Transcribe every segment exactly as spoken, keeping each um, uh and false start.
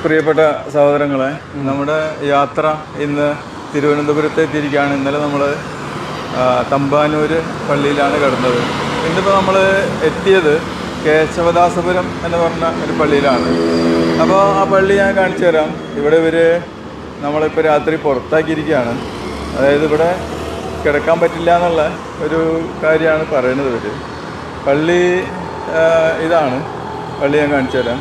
പ്രിയപ്പെട്ട സഹോദരങ്ങളെ, നമ്മുടെ യാത്ര ഇന്ന് തിരുവനന്തപുരത്ത് എത്തിയിരിക്കുകയാണ്. ഇന്നലെ നമ്മൾ തമ്പാനൂർ പള്ളിയിലാണ് കിടന്നത്. ഇന്നിപ്പോൾ നമ്മൾ എത്തിയത് കേശവദാസപുരം എന്ന് പറഞ്ഞ ഒരു പള്ളിയിലാണ്. അപ്പോൾ ആ പള്ളി ഞാൻ കാണിച്ചു തരാം. ഇവിടെ ഇവർ നമ്മളിപ്പോൾ രാത്രി പുറത്താക്കിയിരിക്കുകയാണ്. അതായത് ഇവിടെ കിടക്കാൻ പറ്റില്ല എന്നുള്ള ഒരു കാര്യമാണ് പറയുന്നത് ഇവർ. പള്ളി ഇതാണ് പള്ളി, ഞാൻ കാണിച്ചു തരാം.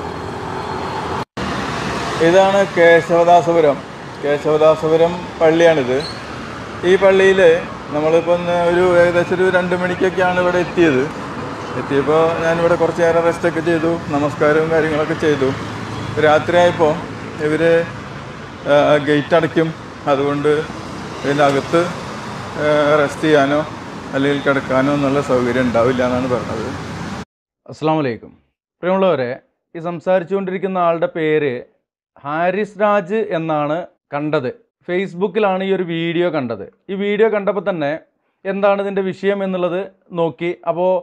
ഇതാണ് കേശവദാസപുരം. കേശവദാസപുരം പള്ളിയാണിത്. ഈ പള്ളിയിൽ നമ്മളിപ്പം ഒരു ഏകദേശം ഒരു രണ്ട് മണിക്കൊക്കെയാണ് ഇവിടെ എത്തിയത്. എത്തിയപ്പോൾ ഞാനിവിടെ കുറച്ച് നേരം റെസ്റ്റൊക്കെ ചെയ്തു, നമസ്കാരവും കാര്യങ്ങളൊക്കെ ചെയ്തു. രാത്രിയായപ്പോൾ ഇവർ ഗേറ്റ് അടയ്ക്കും. അതുകൊണ്ട് ഇതിൻ്റെ അകത്ത് റെസ്റ്റ് ചെയ്യാനോ അല്ലെങ്കിൽ കിടക്കാനോ എന്നുള്ള സൗകര്യം ഉണ്ടാവില്ല എന്നാണ് പറഞ്ഞത്. അസ്സലാമു അലൈക്കും. പ്രിയമുള്ളവരെ, ഈ സംസാരിച്ചുകൊണ്ടിരിക്കുന്ന ആളുടെ പേര് ഹാരിസ് രാജ് എന്നാണ് കണ്ടത്. ഫേസ്ബുക്കിലാണ് ഈ ഒരു വീഡിയോ കണ്ടത്. ഈ വീഡിയോ കണ്ടപ്പോൾ തന്നെ എന്താണ് ഇതിൻ്റെ വിഷയം എന്നുള്ളത് നോക്കി. അപ്പോൾ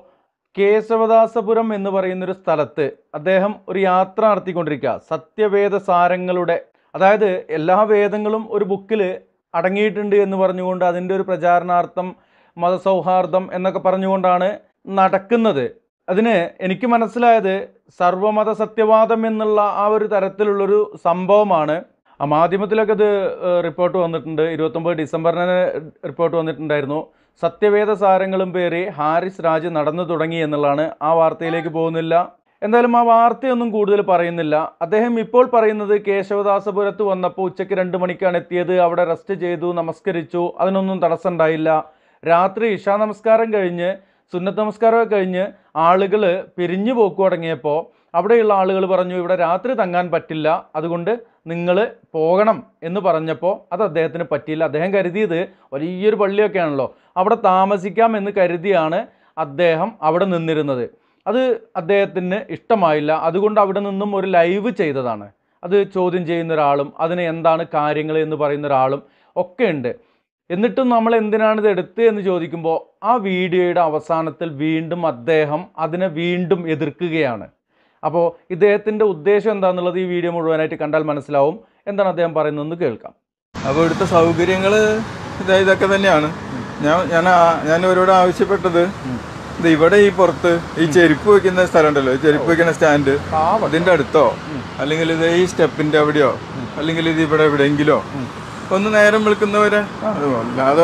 കേശവദാസപുരം എന്ന് പറയുന്നൊരു സ്ഥലത്ത് അദ്ദേഹം ഒരു യാത്ര നടത്തിക്കൊണ്ടിരിക്കുക. സത്യവേദ സാരങ്ങളുടെ, അതായത് എല്ലാ വേദങ്ങളും ഒരു ബുക്കിൽ അടങ്ങിയിട്ടുണ്ട് എന്ന് പറഞ്ഞുകൊണ്ട് അതിൻ്റെ ഒരു പ്രചാരണാർത്ഥം മതസൗഹാർദ്ദം എന്നൊക്കെ പറഞ്ഞുകൊണ്ടാണ് നടക്കുന്നത്. അതിന് എനിക്ക് മനസ്സിലായത് സർവമത സത്യവാദം എന്നുള്ള ആ ഒരു തരത്തിലുള്ളൊരു സംഭവമാണ്. ആ മാധ്യമത്തിലൊക്കെ അത് റിപ്പോർട്ട് വന്നിട്ടുണ്ട്. ഇരുപത്തൊമ്പത് ഡിസംബറിന് റിപ്പോർട്ട് വന്നിട്ടുണ്ടായിരുന്നു. സത്യവേദ സാരങ്ങളും പേര് ഹാരിസ് രാജ് നടന്നു തുടങ്ങി എന്നുള്ളതാണ്. ആ വാർത്തയിലേക്ക് പോകുന്നില്ല. എന്തായാലും ആ വാർത്തയൊന്നും കൂടുതൽ പറയുന്നില്ല. അദ്ദേഹം ഇപ്പോൾ പറയുന്നത് കേശവദാസപുരത്ത് വന്നപ്പോൾ ഉച്ചയ്ക്ക് രണ്ട് മണിക്കാണ് എത്തിയത്. അവിടെ റെസ്റ്റ് ചെയ്തു, നമസ്കരിച്ചു, അതിനൊന്നും തടസ്സമുണ്ടായില്ല. രാത്രി ഇശാ നമസ്കാരം കഴിഞ്ഞ് സുന്നത്ത് നമസ്കാരമൊക്കെ കഴിഞ്ഞ് ആളുകൾ പിരിഞ്ഞു പോക്കു തുടങ്ങിയപ്പോൾ അവിടെയുള്ള ആളുകൾ പറഞ്ഞു ഇവിടെ രാത്രി തങ്ങാൻ പറ്റില്ല, അതുകൊണ്ട് നിങ്ങൾ പോകണം എന്ന് പറഞ്ഞപ്പോൾ അത് അദ്ദേഹത്തിന് പറ്റിയില്ല. അദ്ദേഹം കരുതിയത് വലിയൊരു പള്ളിയൊക്കെയാണല്ലോ, അവിടെ താമസിക്കാം എന്ന് കരുതിയാണ് അദ്ദേഹം അവിടെ നിന്നിരുന്നത്. അത് അദ്ദേഹത്തിന് ഇഷ്ടമായില്ല. അതുകൊണ്ട് അവിടെ നിന്നും ഒരു ലൈവ് ചെയ്തതാണ്. അത് ചോദ്യം ചെയ്യുന്ന ഒരാളും അതിന് എന്താണ് കാര്യങ്ങൾ എന്ന് പറയുന്ന ഒരാളും ഒക്കെ ഉണ്ട്. എന്നിട്ടും നമ്മൾ എന്തിനാണ് ഇത് എടുത്ത് എന്ന് ചോദിക്കുമ്പോൾ ആ വീഡിയോയുടെ അവസാനത്തിൽ വീണ്ടും അദ്ദേഹം അതിനെ വീണ്ടും എതിർക്കുകയാണ്. അപ്പോൾ ഇദ്ദേഹത്തിൻ്റെ ഉദ്ദേശം എന്താണെന്നുള്ളത് ഈ വീഡിയോ മുഴുവനായിട്ട് കണ്ടാൽ മനസ്സിലാവും. എന്താണ് അദ്ദേഹം പറയുന്നതെന്ന് കേൾക്കാം. അപ്പോൾ ഇവിടുത്തെ സൗകര്യങ്ങൾ ഇതാ ഇതൊക്കെ തന്നെയാണ്. ഞാൻ ഞാൻ ഞാൻ ഇവരോട് ആവശ്യപ്പെട്ടത് ഇത് ഇവിടെ ഈ പുറത്ത് ഈ ചെരുപ്പ് വയ്ക്കുന്ന സ്ഥലം ഉണ്ടല്ലോ, ഈ ചെരുപ്പ് വയ്ക്കുന്ന സ്റ്റാൻഡ്, അതിൻ്റെ അടുത്തോ അല്ലെങ്കിൽ ഇത് ഈ സ്റ്റെപ്പിൻ്റെ അവിടെയോ അല്ലെങ്കിൽ ഇത് ഇവിടെ എവിടെയെങ്കിലോ ഒന്ന് നേരം വിളിക്കുന്നവരെ, അല്ലാതെ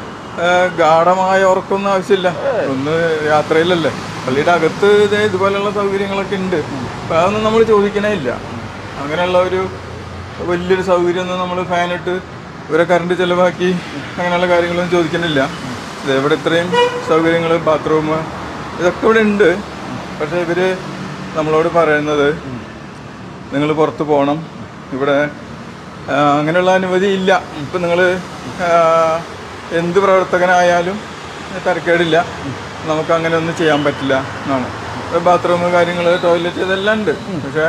ഗാഠമായ ഉറക്കൊന്നും ആവശ്യമില്ല. ഒന്ന് യാത്രയിലല്ലേ, പള്ളിയുടെ അകത്ത് ഇതേ ഇതുപോലെയുള്ള സൗകര്യങ്ങളൊക്കെ ഉണ്ട്. അപ്പം അതൊന്നും നമ്മൾ ചോദിക്കണേ ഇല്ല. അങ്ങനെയുള്ള ഒരു വലിയൊരു സൗകര്യമൊന്നും നമ്മൾ ഫാനിട്ട് ഇവരെ കറണ്ട് ചിലവാക്കി അങ്ങനെയുള്ള കാര്യങ്ങളൊന്നും ചോദിക്കണില്ല. ഇതെവിടെ ഇത്രയും സൗകര്യങ്ങൾ, ബാത്റൂം ഇതൊക്കെ ഇവിടെ ഉണ്ട്. പക്ഷേ ഇവർ നമ്മളോട് പറയുന്നത് നിങ്ങൾ പുറത്ത് പോകണം, ഇവിടെ അങ്ങനെയുള്ള അനുമതി ഇല്ല. ഇപ്പം നിങ്ങൾ എന്ത് പ്രവർത്തകനായാലും തരക്കേടില്ല, നമുക്ക് അങ്ങനെ ഒന്നും ചെയ്യാൻ പറ്റില്ല എന്നാണ്. ബാത്റൂം കാര്യങ്ങൾ, ടോയ്ലറ്റ് ഇതെല്ലാം ഉണ്ട്, പക്ഷേ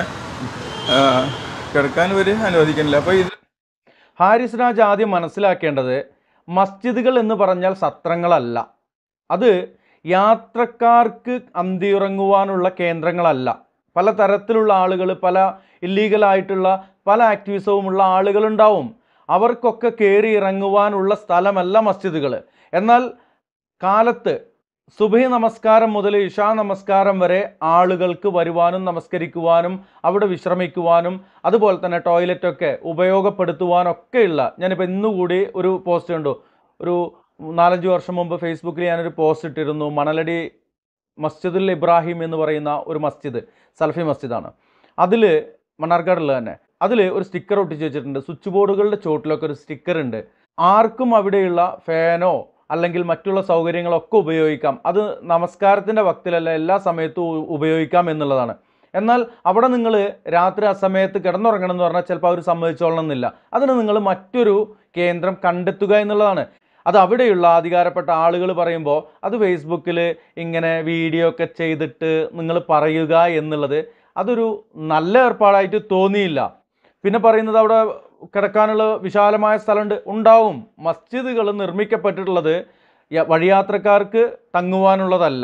കിടക്കാൻ ഇവർ അനുവദിക്കുന്നില്ല. അപ്പോൾ ഇത് ഹാരിസ് രാജ് ആദ്യം മനസ്സിലാക്കേണ്ടത് മസ്ജിദുകൾ എന്ന് പറഞ്ഞാൽ സത്രങ്ങളല്ല, അത് യാത്രക്കാർക്ക് അന്തിയുറങ്ങുവാനുള്ള കേന്ദ്രങ്ങളല്ല. പല തരത്തിലുള്ള ആളുകൾ, പല ഇല്ലീഗലായിട്ടുള്ള പല ആക്ടിവിസവുമുള്ള ആളുകളുണ്ടാവും. അവർക്കൊക്കെ കയറി ഇറങ്ങുവാനുള്ള സ്ഥലമല്ല മസ്ജിദുകൾ. എന്നാൽ കാലത്ത് സുബഹി നമസ്കാരം മുതൽ ഇശാ നമസ്കാരം വരെ ആളുകൾക്ക് വരുവാനും നമസ്കരിക്കുവാനും അവിടെ വിശ്രമിക്കുവാനും അതുപോലെ തന്നെ ടോയ്ലറ്റൊക്കെ ഉപയോഗപ്പെടുത്തുവാനൊക്കെയുള്ള, ഞാനിപ്പോൾ ഇന്നുകൂടി ഒരു പോസ്റ്റ് കണ്ടു. ഒരു നാലഞ്ച് വർഷം മുമ്പ് ഫേസ്ബുക്കിൽ ഞാനൊരു പോസ്റ്റ് ഇട്ടിരുന്നു. മണലടി മസ്ജിദുൽ ഇബ്രാഹിം എന്ന് പറയുന്ന ഒരു മസ്ജിദ്, സൽഫി മസ്ജിദാണ്. അതിൽ മണ്ണാർക്കാടുള്ള തന്നെ, അതിൽ ഒരു സ്റ്റിക്കർ ഒട്ടിച്ച് വെച്ചിട്ടുണ്ട്. സ്വിച്ച് ബോർഡുകളുടെ ചോട്ടിലൊക്കെ ഒരു സ്റ്റിക്കർ ഉണ്ട്. ആർക്കും അവിടെയുള്ള ഫാനോ അല്ലെങ്കിൽ മറ്റുള്ള സൗകര്യങ്ങളൊക്കെ ഉപയോഗിക്കാം, അത് നമസ്കാരത്തിൻ്റെ വക്തിലല്ല എല്ലാ സമയത്തും ഉപയോഗിക്കാം എന്നുള്ളതാണ്. എന്നാൽ അവിടെ നിങ്ങൾ രാത്രി ആ സമയത്ത് കിടന്നുറങ്ങണം എന്ന് പറഞ്ഞാൽ ചിലപ്പോൾ അവർ സമ്മതിച്ചോളണം എന്നില്ല. അതിന് നിങ്ങൾ മറ്റൊരു കേന്ദ്രം കണ്ടെത്തുക എന്നുള്ളതാണ്. അത് അവിടെയുള്ള അധികാരപ്പെട്ട ആളുകൾ പറയുമ്പോൾ അത് ഫേസ്ബുക്കിൽ ഇങ്ങനെ വീഡിയോ ഒക്കെ ചെയ്തിട്ട് നിങ്ങൾ പറയുക എന്നുള്ളത് അതൊരു നല്ല ഏർപ്പാടായിട്ട് തോന്നിയില്ല. പിന്നെ പറയുന്നത് അവിടെ കിടക്കാനുള്ള വിശാലമായ സ്ഥലമുണ്ട്, ഉണ്ടാവും. മസ്ജിദുകൾ നിർമ്മിക്കപ്പെട്ടിട്ടുള്ളത് വഴിയാത്രക്കാർക്ക് തങ്ങുവാനുള്ളതല്ല,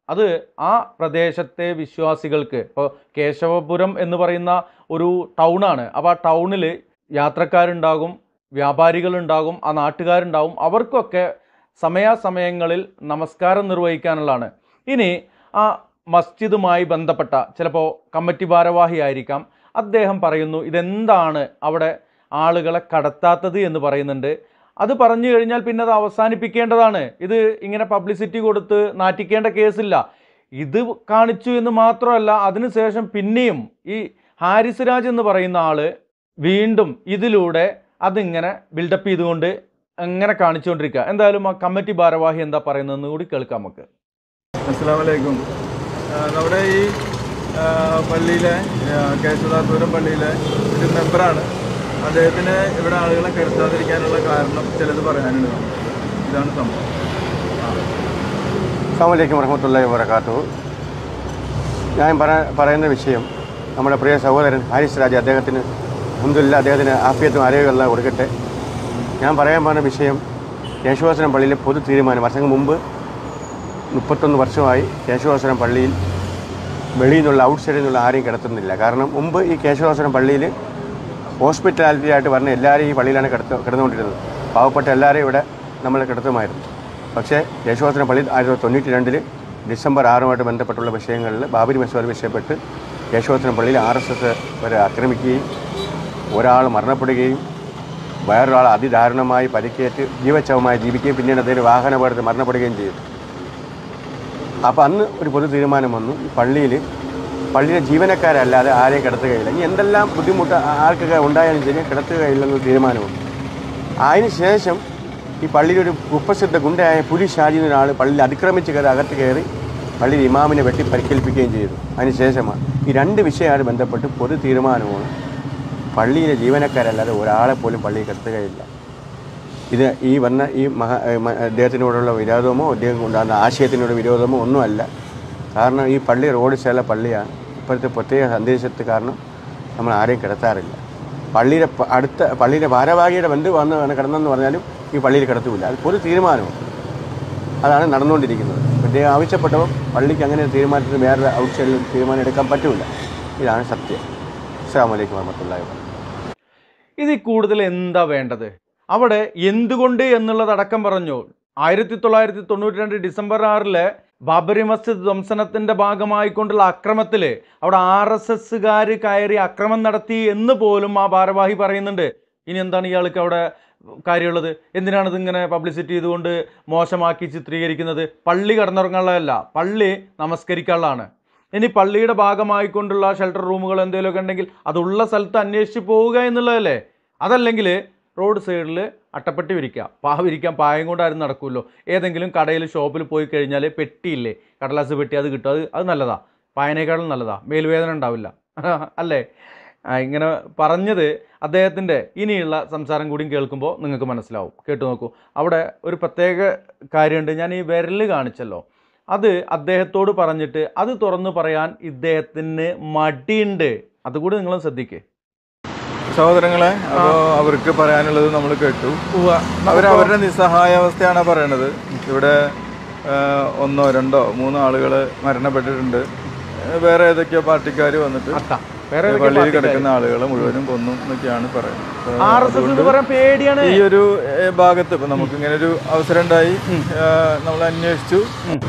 അത് ആ പ്രദേശത്തെ വിശ്വാസികൾക്ക്, ഇപ്പോൾ കേശവപുരം എന്ന് പറയുന്ന ഒരു ടൗണാണ്. അപ്പോൾ ആ ടൗണിൽ യാത്രക്കാരുണ്ടാകും, വ്യാപാരികളുണ്ടാകും, ആ നാട്ടുകാരുണ്ടാകും. അവർക്കൊക്കെ സമയാസമയങ്ങളിൽ നമസ്കാരം നിർവഹിക്കാനുള്ളതാണ്. ഇനി ആ മസ്ജിദുമായി ബന്ധപ്പെട്ട ചിലപ്പോൾ കമ്മിറ്റി ഭാരവാഹിയായിരിക്കാം, അദ്ദേഹം പറയുന്നു ഇതെന്താണ് അവിടെ ആളുകളെ കടത്താത്തത് എന്ന് പറയുന്നുണ്ട്. അത് പറഞ്ഞു കഴിഞ്ഞാൽ പിന്നെ അത് അവസാനിപ്പിക്കേണ്ടതാണ്. ഇത് ഇങ്ങനെ പബ്ലിസിറ്റി കൊടുത്ത് നാറ്റിക്കേണ്ട കേസില്ല. ഇത് കാണിച്ചു എന്ന് മാത്രമല്ല, അതിനുശേഷം പിന്നെയും ഈ ഹാരിസ് രാജ് എന്ന് പറയുന്ന ആൾ വീണ്ടും ഇതിലൂടെ അതിങ്ങനെ ബിൽഡപ്പ് ചെയ്തുകൊണ്ട് അങ്ങനെ കാണിച്ചുകൊണ്ടിരിക്കുക. എന്തായാലും ആ കമ്മിറ്റി ഭാരവാഹി എന്താ പറയുന്നതെന്ന് കൂടി കേൾക്കാം നമുക്ക്. അസ്സലാമു അലൈക്കും. നമ്മുടെ ഈ പള്ളിയിലെ കേശവദാസപുരം പള്ളിയിലെ ഒരു മെമ്പറാണ്. അദ്ദേഹത്തിന് ഇവിടെ ആളുകളെ കരുത്താതിരിക്കാനുള്ള കാരണം ചിലത് പറയാനുണ്ട്. ഇതാണ് സംഭവം. അസ്സലാമു അലൈക്കും വറഹ്മത്തുള്ളാഹി വബറകാതുഹു. ഞാൻ പറയുന്ന വിഷയം നമ്മുടെ പ്രിയ സഹോദരൻ ഹാരിസ് രാജ്, അദ്ദേഹത്തിന് അൽഹംദുലില്ലാഹ് അദ്ദേഹത്തിന് ആഫിയത്തും ആരോഗ്യമെല്ലാം കൊടുക്കട്ടെ. ഞാൻ പറയാൻ പറഞ്ഞ വിഷയം കേശവാസനം പള്ളിയിലെ പൊതു തീരുമാനം. വർഷങ്ങൾക്ക് മുമ്പ് മുപ്പത്തൊന്ന് വർഷമായി കേശവാസനം പള്ളിയിൽ വെളിയിൽ നിന്നുള്ള ഔട്ട് സൈഡിൽ നിന്നുള്ള ആരെയും കിടത്തുന്നില്ല. കാരണം മുമ്പ് ഈ കേശവാസനം പള്ളിയിൽ ഹോസ്പിറ്റാലിറ്റി ആയിട്ട് പറഞ്ഞ എല്ലാവരും ഈ പള്ളിയിലാണ് കിടത്ത് കിടന്നുകൊണ്ടിരുന്നത്. പാവപ്പെട്ട എല്ലാവരെയും ഇവിടെ നമ്മൾ കിടത്തുമായിരുന്നു. പക്ഷേ കേശവാസനം പള്ളി ആയിരത്തി തൊള്ളായിരത്തി തൊണ്ണൂറ്റി രണ്ടിൽ ഡിസംബർ ആറുമായിട്ട് ബന്ധപ്പെട്ടുള്ള വിഷയങ്ങളിൽ ബാബരി മസ്ജിദ് വിഷയപ്പെട്ട് കേശവാസനം പള്ളിയിൽ ആർ എസ് എസ് വരെ ആക്രമിക്കുകയും ഒരാൾ മരണപ്പെടുകയും വേറൊരാൾ അതിദാരുണമായി പരിക്കേറ്റ് ജീവച്ഛവമായി ജീവിക്കുകയും പിന്നീട് അദ്ദേഹം വാഹനപകടത്തിൽ മരണപ്പെടുകയും ചെയ്തു. അപ്പോൾ അന്ന് ഒരു പൊതു തീരുമാനം വന്നു, ഈ പള്ളിയിൽ പള്ളിയിലെ ജീവനക്കാരല്ലാതെ ആരെയും കിടത്തുകയില്ല. ഇനി എന്തെല്ലാം ബുദ്ധിമുട്ട് ആർക്കൊക്കെ ഉണ്ടായാലും ശരി കിടത്തുകയില്ലെന്നൊരു തീരുമാനമുണ്ട്. അതിന് ശേഷം ഈ പള്ളിയിലൊരു കുപ്രസിദ്ധ ഗുണ്ടയായ പുലി ഷാജി എന്നൊരാൾ പള്ളിയിൽ അതിക്രമിച്ച് കയറി അകത്ത് കയറി പള്ളിയിൽ ഇമാമിനെ വെട്ടി പരിക്കേൽപ്പിക്കുകയും ചെയ്തു. അതിന് ശേഷമാണ് ഈ രണ്ട് വിഷയമായിട്ട് ബന്ധപ്പെട്ട് പൊതു തീരുമാനമാണ് പള്ളിയിലെ ജീവനക്കാരല്ലാതെ ഒരാളെ പോലും പള്ളിയിൽ കിടത്തുകയില്ല. ഇത് ഈ വന്ന ഈ മഹാ അദ്ദേഹത്തിനോടുള്ള വിരോധമോ അദ്ദേഹം കൊണ്ടാകുന്ന ആശയത്തിനോട് വിരോധമോ ഒന്നുമല്ല. കാരണം ഈ പള്ളി റോഡ് സൈഡിലെ പള്ളിയാണ്. ഇപ്പോഴത്തെ പ്രത്യേക സന്ദേശത്ത് കാരണം നമ്മൾ ആരെയും കിടത്താറില്ല. പള്ളിയുടെ അടുത്ത പള്ളിയുടെ ഭാരവാഹിയുടെ ബന്ധു വന്ന് കിടന്നെന്ന് പറഞ്ഞാലും ഈ പള്ളിയിൽ കിടത്തുമില്ല. അത് പൊതു തീരുമാനമാണ്, അതാണ് നടന്നുകൊണ്ടിരിക്കുന്നത്. അദ്ദേഹം ആവശ്യപ്പെട്ടപ്പോൾ പള്ളിക്ക് അങ്ങനെ തീരുമാനത്തിന് വേറെ ഔട്ട് സൈഡിൽ തീരുമാനം എടുക്കാൻ പറ്റില്ല. ഇതാണ് സത്യം. അസ്സലാമു അലൈക്കും വറഹ്മത്തുള്ളാഹി വബറകാതുഹു. ഇതിൽ കൂടുതൽ എന്താ വേണ്ടത്? അവിടെ എന്തുകൊണ്ട് എന്നുള്ളതടക്കം പറഞ്ഞു. ആയിരത്തി തൊള്ളായിരത്തി തൊണ്ണൂറ്റി രണ്ട് ഡിസംബർ ആറിലെ ബാബരി മസ്ജിദ് ധ്വംസനത്തിൻ്റെ ഭാഗമായിക്കൊണ്ടുള്ള അക്രമത്തിൽ അവിടെ ആർ എസ് എസ്സുകാർ കയറി അക്രമം നടത്തി എന്ന് പോലും ആ ഭാരവാഹി പറയുന്നുണ്ട്. ഇനി എന്താണ് ഇയാൾക്ക് അവിടെ കാര്യമുള്ളത്? എന്തിനാണ് ഇതിങ്ങനെ പബ്ലിസിറ്റി ചെയ്തുകൊണ്ട് മോശമാക്കി ചിത്രീകരിക്കുന്നത്? പള്ളി കടന്നുറങ്ങാനുള്ളതല്ല, പള്ളി നമസ്കരിക്കാനുള്ളതാണ്. ഇനി പള്ളിയുടെ ഭാഗമായിക്കൊണ്ടുള്ള ഷെൽട്ടർ റൂമുകൾ എന്തെങ്കിലുമൊക്കെ ഉണ്ടെങ്കിൽ അതുള്ള സ്ഥലത്ത് അന്വേഷിച്ച് പോവുക എന്നുള്ളതല്ലേ. അതല്ലെങ്കിൽ റോഡ് സൈഡിൽ അട്ടപ്പെട്ടി വിരിക്കുക. പാ വിരിക്കാൻ പായം കൊണ്ടാരും നടക്കുമല്ലോ. ഏതെങ്കിലും കടയിൽ ഷോപ്പിൽ പോയി കഴിഞ്ഞാൽ പെട്ടിയില്ലേ, കടലാസ് പെട്ടി, അത് കിട്ടും. അത് അത് നല്ലതാണ്, പായനേക്കാളും നല്ലതാണ്, മേൽവേദന ഉണ്ടാവില്ല അല്ലേ. ഇങ്ങനെ പറഞ്ഞത് അദ്ദേഹത്തിൻ്റെ ഇനിയുള്ള സംസാരം കൂടിയും കേൾക്കുമ്പോൾ നിങ്ങൾക്ക് മനസ്സിലാവും. കേട്ടു നോക്കൂ. അവിടെ ഒരു പ്രത്യേക കാര്യമുണ്ട്. ഞാൻ ഈ വിരൽ കാണിച്ചല്ലോ, അത് അദ്ദേഹത്തോട് പറഞ്ഞിട്ട് അത് തുറന്നു പറയാൻ ഇദ്ദേഹത്തിന് മടിയുണ്ട്. അതുകൂടി നിങ്ങൾ ശ്രദ്ധിക്കേ സഹോദരങ്ങളെ. അപ്പോൾ അവർക്ക് പറയാനുള്ളത് നമ്മൾ കേട്ടു. അവർ അവരുടെ നിസ്സഹായാവസ്ഥയാണ് പറയണത്. ഇവിടെ ഒന്നോ രണ്ടോ മൂന്നോ ആളുകൾ മരണപ്പെട്ടിട്ടുണ്ട്. വേറെ ഏതൊക്കെയോ പാർട്ടിക്കാർ വന്നിട്ട് പള്ളിയിൽ കിടക്കുന്ന ആളുകളെ മുഴുവനും കൊന്നു എന്നൊക്കെയാണ് പറയുന്നത്. ഈ ഒരു ഭാഗത്ത് ഇപ്പം നമുക്കിങ്ങനെ ഒരു അവസരം ഉണ്ടായി, നമ്മൾ അന്വേഷിച്ചു.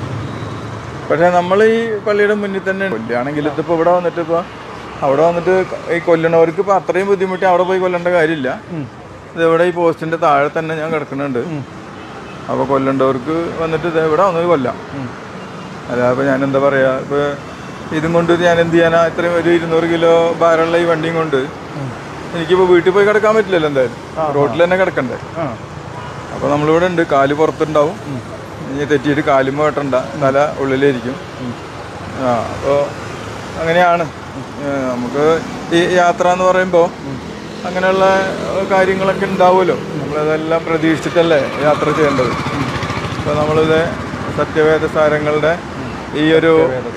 പക്ഷെ നമ്മൾ ഈ പള്ളിയുടെ മുന്നിൽ തന്നെ കൊല്ലുകയാണെങ്കിൽ ഇതിപ്പോൾ ഇവിടെ വന്നിട്ട് ഇപ്പോൾ അവിടെ വന്നിട്ട് ഈ കൊല്ലണവർക്ക് ഇപ്പം അത്രയും ബുദ്ധിമുട്ടി അവിടെ പോയി കൊല്ലേണ്ട കാര്യമില്ല. ഇതെവിടെ ഈ പോസ്റ്റിന്റെ താഴെ തന്നെ ഞാൻ കിടക്കുന്നുണ്ട്. അപ്പോൾ കൊല്ലേണ്ടവർക്ക് വന്നിട്ട് ഇത് ഇവിടെ വന്നത് കൊല്ലാം. അല്ല അപ്പോൾ ഞാൻ എന്താ പറയുക, ഇപ്പോൾ ഇതും കൊണ്ട് ഞാൻ എന്ത് ചെയ്യാനാ? ഇത്രയും ഒരു ഇരുന്നൂറ് കിലോ ഭാരമുള്ള ഈ വണ്ടിയും കൊണ്ട് എനിക്കിപ്പോൾ വീട്ടിൽ പോയി കിടക്കാൻ പറ്റില്ലല്ലോ. എന്തായാലും റോഡിൽ തന്നെ കിടക്കണ്ടേ. അപ്പോൾ നമ്മളിവിടെ ഉണ്ട്, കാല് പുറത്തുണ്ടാവും. ഇനി തെറ്റിയിട്ട് കാലുമ്പോൾ വെട്ടണ്ട, തല ഉള്ളിലായിരിക്കും. ആ അപ്പോൾ അങ്ങനെയാണ് നമുക്ക് ഈ യാത്ര എന്ന് പറയുമ്പോൾ. അങ്ങനെയുള്ള കാര്യങ്ങളൊക്കെ ഉണ്ടാവുമല്ലോ. നമ്മളതെല്ലാം പ്രതീക്ഷിച്ചിട്ടല്ലേ യാത്ര ചെയ്യേണ്ടത്. അപ്പോൾ നമ്മളിത് സത്യവേദ സാരങ്ങളുടെ ഈ ഒരു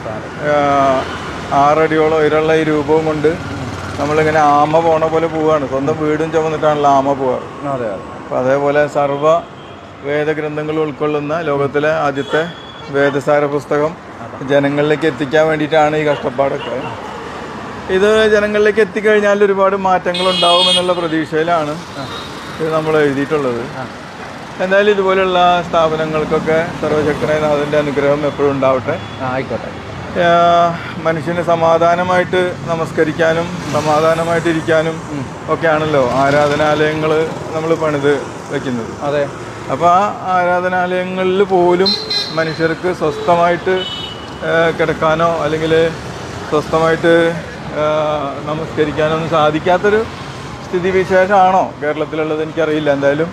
ആറടിയോളം ഉയരമുള്ള ഈ രൂപവും കൊണ്ട് നമ്മളിങ്ങനെ ആമ പോണ പോലെ പോവുകയാണ്. സ്വന്തം വീടും ചുമന്നിട്ടാണല്ലോ ആമ പോവാറ്. അപ്പോൾ അതേപോലെ സർവ്വ വേദഗ്രന്ഥങ്ങൾ ഉൾക്കൊള്ളുന്ന ലോകത്തിലെ ആദ്യത്തെ വേദസാര പുസ്തകം ജനങ്ങളിലേക്ക് എത്തിക്കാൻ വേണ്ടിയിട്ടാണ് ഈ കഷ്ടപ്പാടൊക്കെ. ഇത് ജനങ്ങളിലേക്ക് എത്തിക്കഴിഞ്ഞാൽ ഒരുപാട് മാറ്റങ്ങൾ ഉണ്ടാവുമെന്നുള്ള പ്രതീക്ഷയിലാണ് ഇത് നമ്മൾ എഴുതിയിട്ടുള്ളത്. എന്തായാലും ഇതുപോലെയുള്ള സ്ഥാപനങ്ങൾക്കൊക്കെ സർവശക്തനായ നാഥൻ്റെ അനുഗ്രഹം എപ്പോഴും ഉണ്ടാവട്ടെ. ആയിക്കോട്ടെ. മനുഷ്യന് സമാധാനമായിട്ട് നമസ്കരിക്കാനും സമാധാനമായിട്ടിരിക്കാനും ഒക്കെയാണല്ലോ ആരാധനാലയങ്ങൾ നമ്മൾ പണിത് വയ്ക്കുന്നത്. അതെ. അപ്പോൾ ആ ആരാധനാലയങ്ങളിൽ പോലും മനുഷ്യർക്ക് സ്വസ്ഥമായിട്ട് കിടക്കാനോ അല്ലെങ്കിൽ സ്വസ്ഥമായിട്ട് നമസ്കരിക്കാനോ ഒന്നും സാധിക്കാത്തൊരു സ്ഥിതിവിശേഷമാണോ കേരളത്തിലുള്ളത് എനിക്കറിയില്ല. എന്തായാലും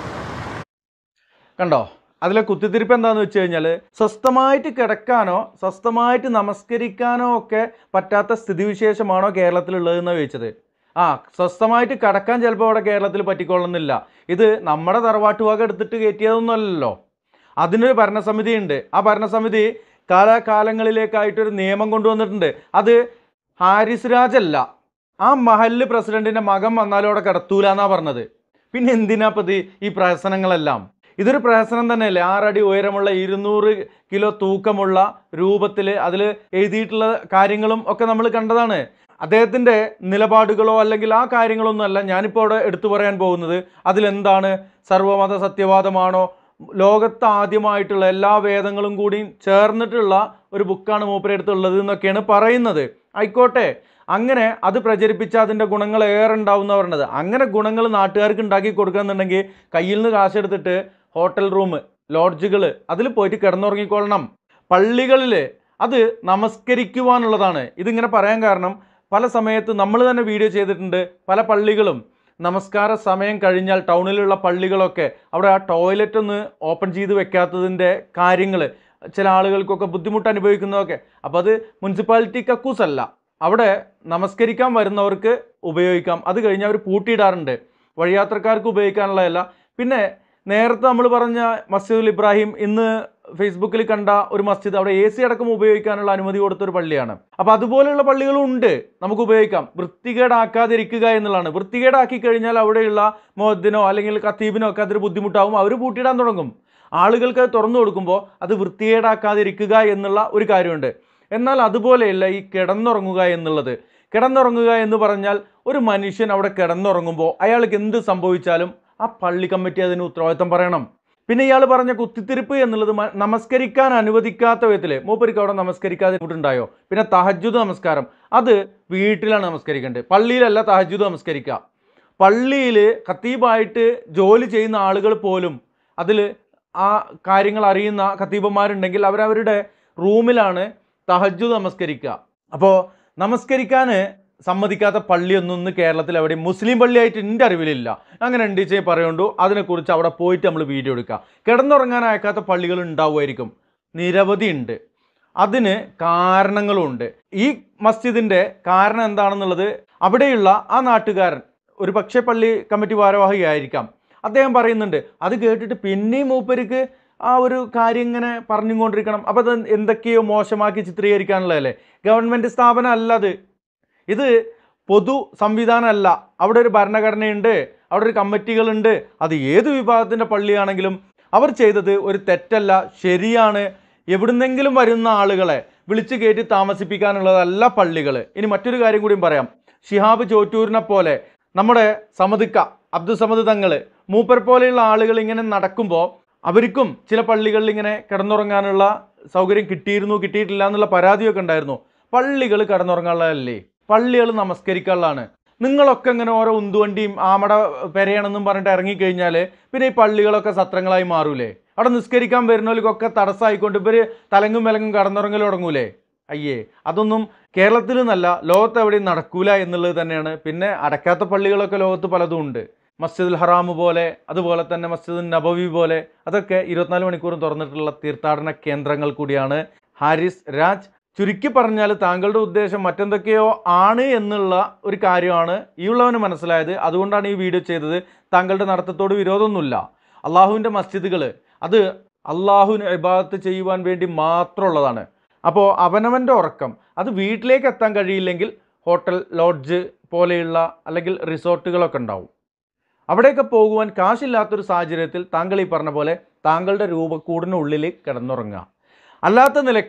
കണ്ടോ, അതിലെ കുത്തിത്തിരിപ്പ് എന്താണെന്ന് വെച്ച് കഴിഞ്ഞാൽ സ്വസ്ഥമായിട്ട് കിടക്കാനോ സ്വസ്ഥമായിട്ട് നമസ്കരിക്കാനോ ഒക്കെ പറ്റാത്ത സ്ഥിതിവിശേഷമാണോ കേരളത്തിലുള്ളതെന്ന് ചോദിച്ചത്. ആ സ്വസ്ഥമായിട്ട് കിടക്കാൻ ചിലപ്പോൾ അവിടെ കേരളത്തിൽ പറ്റിക്കൊള്ളുന്നില്ല. ഇത് നമ്മുടെ തറവാട്ട് വക എടുത്തിട്ട് കയറ്റിയതൊന്നുമല്ലല്ലോ. അതിനൊരു ഭരണസമിതി ഉണ്ട്. ആ ഭരണസമിതി കാലാകാലങ്ങളിലേക്കായിട്ടൊരു നിയമം കൊണ്ടുവന്നിട്ടുണ്ട്. അത് ഹാരിസ് രാജല്ല, ആ മഹല്ല് പ്രസിഡന്റിൻ്റെ മകൻ വന്നാലും അവിടെ കിടത്തൂല എന്നാണ് പറഞ്ഞത്. പിന്നെ എന്തിനാ പതി ഈ പ്രഹസനങ്ങളെല്ലാം? ഇതൊരു പ്രഹസനം തന്നെയല്ലേ? ആറടി ഉയരമുള്ള ഇരുന്നൂറ് കിലോ തൂക്കമുള്ള രൂപത്തിൽ അതിൽ എഴുതിയിട്ടുള്ള കാര്യങ്ങളും ഒക്കെ നമ്മൾ കണ്ടതാണ്. അദ്ദേഹത്തിൻ്റെ നിലപാടുകളോ അല്ലെങ്കിൽ ആ കാര്യങ്ങളൊന്നും അല്ല ഞാനിപ്പോൾ അവിടെ എടുത്തു പറയാൻ പോകുന്നത്. അതിലെന്താണ് സർവമത സത്യവാദമാണോ, ലോകത്ത് ആദ്യമായിട്ടുള്ള എല്ലാ വേദങ്ങളും കൂടി ചേർന്നിട്ടുള്ള ഒരു ബുക്കാണ് മൂപ്പരെടുത്തുള്ളത് എന്നൊക്കെയാണ് പറയുന്നത്. ആയിക്കോട്ടെ, അങ്ങനെ അത് പ്രചരിപ്പിച്ച അതിൻ്റെ ഗുണങ്ങൾ ഏറെ ഉണ്ടാവുന്ന പറഞ്ഞത്. അങ്ങനെ ഗുണങ്ങൾ നാട്ടുകാർക്ക് ഉണ്ടാക്കി കൊടുക്കണമെന്നുണ്ടെങ്കിൽ കയ്യിൽ നിന്ന് കാശെടുത്തിട്ട് ഹോട്ടൽ റൂം, ലോഡ്ജുകൾ അതിൽ പോയിട്ട് കിടന്നുറങ്ങിക്കൊള്ളണം. പള്ളികളിൽ അത് നമസ്കരിക്കുവാനുള്ളതാണ്. ഇതിങ്ങനെ പറയാൻ കാരണം പല സമയത്ത് നമ്മൾ തന്നെ വീഡിയോ ചെയ്തിട്ടുണ്ട്. പല പള്ളികളും നമസ്കാര സമയം കഴിഞ്ഞാൽ ടൗണിലുള്ള പള്ളികളൊക്കെ അവിടെ ആ ടോയ്ലറ്റ് ഒന്ന് ഓപ്പൺ ചെയ്ത് വെക്കാത്തതിൻ്റെ കാര്യങ്ങൾ ചില ആളുകൾക്കൊക്കെ ബുദ്ധിമുട്ട് അനുഭവിക്കുന്നതൊക്കെ. അപ്പോൾ അത് മുനിസിപ്പാലിറ്റി കക്കൂസല്ല, അവിടെ നമസ്കരിക്കാൻ വരുന്നവർക്ക് ഉപയോഗിക്കാം. അത് കഴിഞ്ഞ് അവർ പൂട്ടിയിടാറുണ്ട്, വഴിയാത്രക്കാർക്ക് ഉപയോഗിക്കാനുള്ളതല്ല. പിന്നെ നേരത്തെ നമ്മൾ പറഞ്ഞ മസ്ജിദുൽ ഇബ്രാഹിം, ഇന്ന് ഫേസ്ബുക്കിൽ കണ്ട ഒരു മസ്ജിദ്, അവിടെ എ സി അടക്കം ഉപയോഗിക്കാനുള്ള അനുമതി കൊടുത്തൊരു പള്ളിയാണ്. അപ്പോൾ അതുപോലെയുള്ള പള്ളികളും ഉണ്ട്, നമുക്ക് ഉപയോഗിക്കാം. വൃത്തികേടാക്കാതിരിക്കുക എന്നുള്ളതാണ്. വൃത്തികേടാക്കി കഴിഞ്ഞാൽ അവിടെയുള്ള മുഅദ്ദിനോ അല്ലെങ്കിൽ ഖത്തീബിനോ ഒക്കെ അതൊരു ബുദ്ധിമുട്ടാവും, അവർ പൂട്ടിയിടാൻ തുടങ്ങും. ആളുകൾക്ക് അത് തുറന്നു കൊടുക്കുമ്പോൾ അത് വൃത്തികേടാക്കാതിരിക്കുക എന്നുള്ള ഒരു കാര്യമുണ്ട്. എന്നാൽ അതുപോലെയല്ല ഈ കിടന്നുറങ്ങുക എന്നുള്ളത്. കിടന്നുറങ്ങുക എന്ന് പറഞ്ഞാൽ ഒരു മനുഷ്യൻ അവിടെ കിടന്നുറങ്ങുമ്പോൾ അയാൾക്ക് എന്ത് സംഭവിച്ചാലും ആ പള്ളി കമ്മിറ്റി അതിന് ഉത്തരവാദിത്തം പറയണം. പിന്നെ ഇയാൾ പറഞ്ഞ കുത്തിത്തിരിപ്പ് എന്നുള്ളത് നമസ്കരിക്കാൻ അനുവദിക്കാത്ത വിധത്തിൽ മൂപ്പർക്ക് അവിടെ നമസ്കരിക്കാതെ ബുദ്ധിമുട്ടുണ്ടായോ? പിന്നെ തഹജ്ജുദ് നമസ്കാരം അത് വീട്ടിലാണ് നമസ്കരിക്കേണ്ടത്, പള്ളിയിലല്ല തഹജ്ജുദ് നമസ്കരിക്കുക. പള്ളിയിൽ ഖത്തീബായിട്ട് ജോലി ചെയ്യുന്ന ആളുകൾ പോലും അതിൽ ആ കാര്യങ്ങൾ അറിയുന്ന ഖത്തീബന്മാരുണ്ടെങ്കിൽ അവരവരുടെ റൂമിലാണ് തഹജ്ജുദ് നമസ്കരിക്കുക. അപ്പോൾ നമസ്കരിക്കാൻ സമ്മതിക്കാത്ത പള്ളിയൊന്നും ഇന്ന് കേരളത്തിൽ എവിടെയും മുസ്ലിം പള്ളിയായിട്ട് എൻ്റെ അറിവിലില്ല. അങ്ങനെ ഉണ്ടിച്ചേ പറയുണ്ടോ, അതിനെക്കുറിച്ച് അവിടെ പോയിട്ട് നമ്മൾ വീഡിയോ എടുക്കുക. കിടന്നുറങ്ങാൻ അയക്കാത്ത പള്ളികൾ ഉണ്ടാവുമായിരിക്കും, നിരവധി ഉണ്ട്. അതിന് കാരണങ്ങളുമുണ്ട്. ഈ മസ്ജിദിൻ്റെ കാരണം എന്താണെന്നുള്ളത് അവിടെയുള്ള ആ നാട്ടുകാരൻ, ഒരു പക്ഷേ പള്ളി കമ്മിറ്റി ഭാരവാഹിയായിരിക്കാം, അദ്ദേഹം പറയുന്നുണ്ട്. അത് കേട്ടിട്ട് പിന്നെയും മൂപ്പർക്ക് ആ ഒരു കാര്യം ഇങ്ങനെ പറഞ്ഞുകൊണ്ടിരിക്കണം. അപ്പോൾ അത് എന്തൊക്കെയോ മോശമാക്കി ചിത്രീകരിക്കാനുള്ളതല്ലേ? ഗവൺമെൻറ് സ്ഥാപനം അല്ല അത്, ഇത് പൊതു സംവിധാനമല്ല. അവിടെ ഒരു ഭരണഘടനയുണ്ട്, അവിടെ ഒരു കമ്മിറ്റികളുണ്ട്. അത് ഏത് വിഭാഗത്തിൻ്റെ പള്ളിയാണെങ്കിലും അവർ ചെയ്തത് ഒരു തെറ്റല്ല, ശരിയാണ്. എവിടുന്നെങ്കിലും വരുന്ന ആളുകളെ വിളിച്ചു കയറ്റി താമസിപ്പിക്കാനുള്ളതല്ല പള്ളികൾ. ഇനി മറ്റൊരു കാര്യം കൂടിയും പറയാം. ശിഹാബ് ചോറ്റൂരിനെ പോലെ നമ്മുടെ സമദിക്ക അബ്ദുസമദ് തങ്ങൾ മൂപ്പർ പോലെയുള്ള ആളുകൾ ഇങ്ങനെ നടക്കുമ്പോൾ അവർക്കും ചില പള്ളികളിൽ ഇങ്ങനെ കിടന്നുറങ്ങാനുള്ള സൗകര്യം കിട്ടിയിരുന്നു, കിട്ടിയിട്ടില്ല എന്നുള്ള പരാതിയൊക്കെ ഉണ്ടായിരുന്നു. പള്ളികൾ കിടന്നുറങ്ങാനുള്ളതല്ലേ, പള്ളികൾ നമസ്കരിക്കാനുള്ളതാണ്. നിങ്ങളൊക്കെ ഇങ്ങനെ ഓരോ ഉന്തുവണ്ടിയും ആമട പെരയണമെന്നും പറഞ്ഞിട്ട് ഇറങ്ങിക്കഴിഞ്ഞാൽ പിന്നെ ഈ പള്ളികളൊക്കെ സത്രങ്ങളായി മാറൂലേ? അവിടെ നിസ്കരിക്കാൻ വരുന്നവർക്കൊക്കെ തടസ്സമായിക്കൊണ്ട് ഇവർ തലങ്ങും വിലങ്ങും കടന്നുറങ്ങൽ തുടങ്ങൂലേ? അയ്യേ, അതൊന്നും കേരളത്തിൽ നിന്നല്ല, ലോകത്ത് എവിടെയും നടക്കൂല എന്നുള്ളത് തന്നെയാണ്. പിന്നെ അടക്കാത്ത പള്ളികളൊക്കെ ലോകത്ത് പലതും ഉണ്ട്. മസ്ജിദുൽ ഹറാം പോലെ, അതുപോലെ തന്നെ മസ്ജിദുൽ നബവി പോലെ, അതൊക്കെ ഇരുപത്തിനാല് മണിക്കൂറും തുറന്നിട്ടുള്ള തീർത്ഥാടന കേന്ദ്രങ്ങൾ കൂടിയാണ്. ഹാരിസ് രാജ്, ചുരുക്കി പറഞ്ഞാൽ താങ്കളുടെ ഉദ്ദേശം മറ്റെന്തൊക്കെയോ ആണ് എന്നുള്ള ഒരു കാര്യമാണ് ഈ ഉള്ളവന് മനസ്സിലായത്. അതുകൊണ്ടാണ് ഈ വീഡിയോ ചെയ്തത്. താങ്കളുടെ നടത്തത്തോട് വിരോധമൊന്നുമില്ല. അള്ളാഹുവിൻ്റെ മസ്ജിദുകൾ അത് അള്ളാഹുവിന് ഇബാദത്ത് ചെയ്യുവാൻ വേണ്ടി മാത്രമുള്ളതാണ്. അപ്പോൾ അവനവൻ്റെ ഉറക്കം അത് വീട്ടിലേക്ക് എത്താൻ കഴിയില്ലെങ്കിൽ ഹോട്ടൽ, ലോഡ്ജ് പോലെയുള്ള അല്ലെങ്കിൽ റിസോർട്ടുകളൊക്കെ ഉണ്ടാവും. അവിടെയൊക്കെ പോകുവാൻ കാശില്ലാത്തൊരു സാഹചര്യത്തിൽ താങ്കൾ ഈ പറഞ്ഞ പോലെ താങ്കളുടെ രൂപക്കൂടിനുള്ളിൽ കിടന്നുറങ്ങുക. അല്ലാത്ത നിലയ്ക്ക്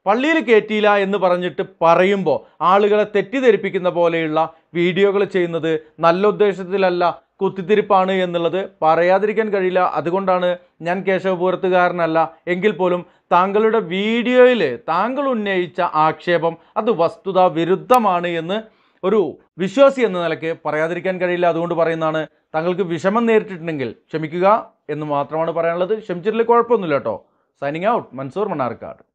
പള്ളിയിൽ കയറ്റിയില്ല എന്ന് പറഞ്ഞിട്ട് പറയുമ്പോൾ ആളുകളെ തെറ്റിദ്ധരിപ്പിക്കുന്ന പോലെയുള്ള വീഡിയോകൾ ചെയ്യുന്നത് നല്ല ഉദ്ദേശത്തിലല്ല, കുത്തിത്തിരിപ്പാണ് എന്നുള്ളത് പറയാതിരിക്കാൻ കഴിയില്ല. അതുകൊണ്ടാണ് ഞാൻ കേശവപുരത്തുകാരനല്ല എങ്കിൽ പോലും താങ്കളുടെ വീഡിയോയിൽ താങ്കൾ ഉന്നയിച്ച ആക്ഷേപം അത് വസ്തുതാ വിരുദ്ധമാണ് എന്ന് ഒരു വിശ്വാസി എന്ന നിലയ്ക്ക് പറയാതിരിക്കാൻ കഴിയില്ല. അതുകൊണ്ട് പറയുന്നതാണ്. താങ്കൾക്ക് വിഷമം നേരിട്ടിട്ടുണ്ടെങ്കിൽ ക്ഷമിക്കുക എന്ന് മാത്രമാണ് പറയാനുള്ളത്. ക്ഷമിച്ചിട്ടില്ല കുഴപ്പമൊന്നുമില്ല കേട്ടോ. Signing out, Mansoor Mannarkkad.